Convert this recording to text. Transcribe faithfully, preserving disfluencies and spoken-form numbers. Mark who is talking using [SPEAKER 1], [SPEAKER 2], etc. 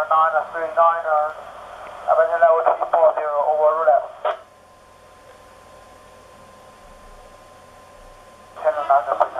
[SPEAKER 1] nine three nine, American level three four zero, over left. ten nine three.